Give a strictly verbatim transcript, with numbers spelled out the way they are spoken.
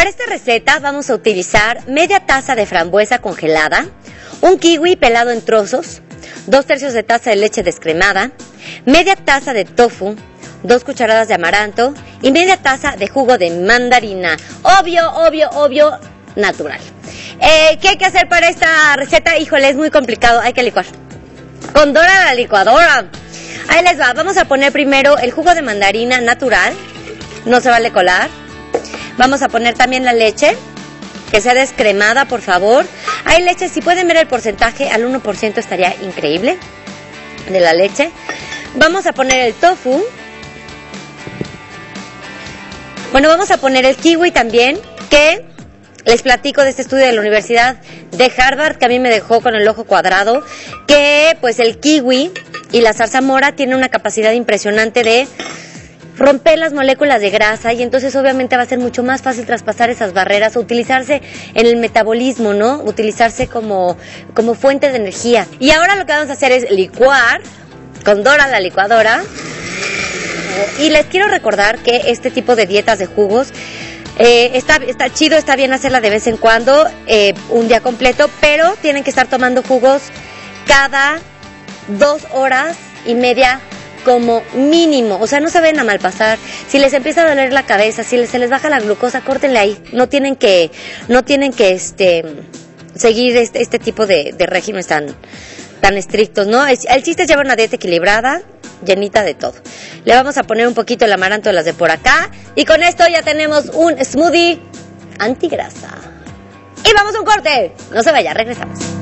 Para esta receta vamos a utilizar media taza de frambuesa congelada, un kiwi pelado en trozos, dos tercios de taza de leche descremada, media taza de tofu, dos cucharadas de amaranto y media taza de jugo de mandarina. Obvio, obvio, obvio, natural. Eh, ¿Qué hay que hacer para esta receta? Híjole, es muy complicado, hay que licuar. Con Dora la licuadora. Ahí les va, vamos a poner primero el jugo de mandarina natural, no se vale colar. Vamos a poner también la leche, que sea descremada, por favor. Hay leche, si pueden ver el porcentaje, al uno por ciento estaría increíble de la leche. Vamos a poner el tofu. Bueno, vamos a poner el kiwi también, que les platico de este estudio de la Universidad de Harvard, que a mí me dejó con el ojo cuadrado, que pues el kiwi y la zarzamora tienen una capacidad impresionante de romper las moléculas de grasa y entonces obviamente va a ser mucho más fácil traspasar esas barreras o utilizarse en el metabolismo, ¿no? Utilizarse como, como fuente de energía. Y ahora lo que vamos a hacer es licuar con Dora la licuadora. Y les quiero recordar que este tipo de dietas de jugos eh, está, está chido, está bien hacerla de vez en cuando, eh, un día completo, pero tienen que estar tomando jugos cada dos horas y media como mínimo, o sea, no se ven a malpasar. Si les empieza a doler la cabeza, si les, se les baja la glucosa, córtenle ahí. No tienen que, no tienen que este, seguir este, este tipo de, de regímenes tan, tan estrictos, ¿no? El, el chiste es llevar una dieta equilibrada, llenita de todo. Le vamos a poner un poquito el amaranto de las de por acá y con esto ya tenemos un smoothie antigrasa. Y vamos a un corte. No se vaya, regresamos.